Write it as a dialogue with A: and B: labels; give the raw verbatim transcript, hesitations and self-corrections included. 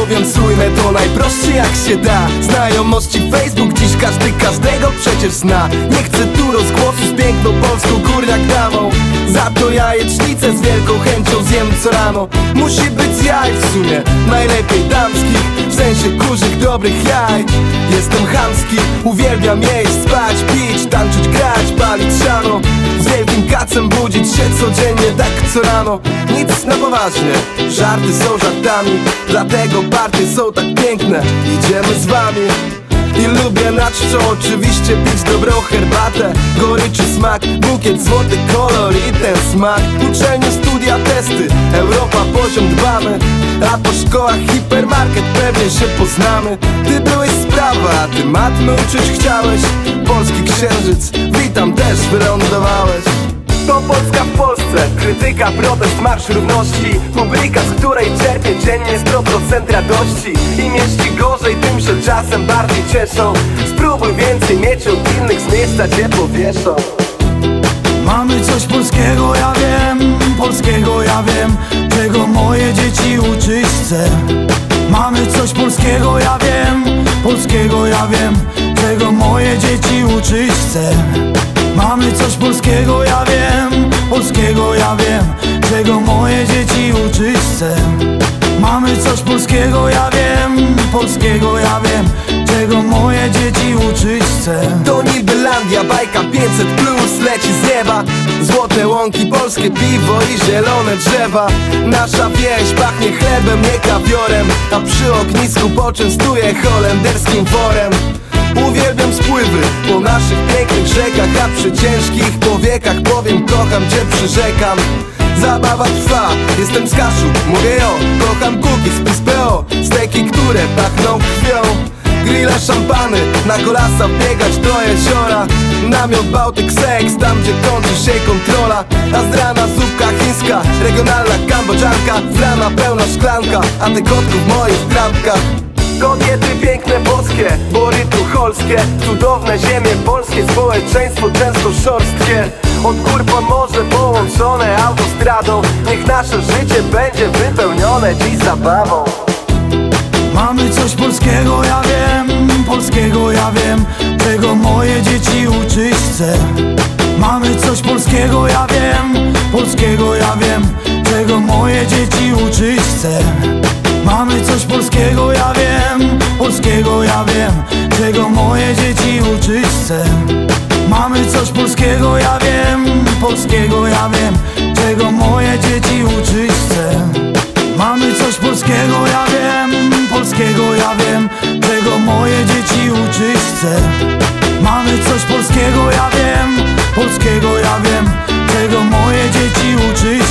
A: Mówiąc ujmę to najprościej jak się da. Znajomości Facebook, dziś każdy każdego przecież zna. Nie chcę tu rozgłosu z piękną polską górniak damą. Za to jajecznicę z wielką chęcią zjem co rano. Musi być jaj w sumie, najlepiej damskich, w sensie kurzych, dobrych jaj. Jestem chamski, uwielbiam jeść, spać, pić, tańczyć, grać, palić siano. Z wielkim kacem budzić się codziennie tak co rano. Nic na poważnie, żarty są żartami, dlatego partie są tak piękne. Idziemy z wami. I lubię na czczo oczywiście pić dobrą herbatę. Goryczy smak, bukiet, złoty kolor i ten smak. Uczelnie, studia, testy, Europa, poziom dbamy. A po szkołach hipermarket, pewnie się poznamy. Ty byłeś sprawa, a ty matmy uczyć chciałeś. Polski księżyc, witam, też wylądowałeś. To Polska w Polsce, krytyka, protest, marsz równości. Publika, z której czerpię dziennie sto procent radości. Im jeśli gorzej, tym się czasem bardziej cieszą. Spróbuj więcej mieć od innych, z miejsca cię powieszą.
B: Mamy coś polskiego, ja wiem, polskiego ja wiem, czego moje dzieci uczyć chcę. Mamy coś polskiego, ja wiem, polskiego ja wiem, czego moje dzieci uczyć chcę. Mamy coś polskiego, ja wiem, polskiego ja wiem, czego moje dzieci uczyć chcę. Mamy coś polskiego, ja wiem, polskiego ja wiem, czego moje dzieci uczyć chcę.
A: To Niderlandia, bajka pięćset plus leci z nieba. Złote łąki, polskie piwo i zielone drzewa. Nasza wieś pachnie chlebem, nie kawiorem, a przy ognisku poczęstuję holenderskim worem. Uwielbiam spływy po naszych pięknych rzekach, a przy ciężkich powiekach powiem kocham cię, przyrzekam. Zabawa trwa, jestem z Kaszub, mówię jo. Kocham cookies, z P O, steki, które pachną krwią. Grille, szampany, na kolasa biegać do jeziora. Namiot, Bałtyk, seks, tam gdzie kończy się kontrola. A z rana zupka chińska, regionalna kambodżanka. Z rana pełna szklanka, a te kotków moich w trampkach. Kobiety piękne, boskie, bory tucholskie. Cudowne ziemie polskie, społeczeństwo często szorstkie. Od gór po morze połączone autostradą. Niech nasze życie będzie wypełnione dziś zabawą.
B: Mamy coś polskiego, ja wiem, polskiego ja wiem, czego moje dzieci uczyć chcę. Mamy coś polskiego, ja wiem, polskiego ja wiem, czego moje dzieci uczyć chcę. Mamy coś polskiego, ja wiem, polskiego ja wiem, czego moje dzieci uczyć chcę. Mamy coś polskiego, ja wiem, polskiego ja wiem, czego moje dzieci uczyć chcę. Mamy coś polskiego, ja wiem, polskiego ja wiem, czego moje dzieci uczyć chcę. Mamy coś polskiego, ja wiem, polskiego ja wiem, czego moje dzieci uczyć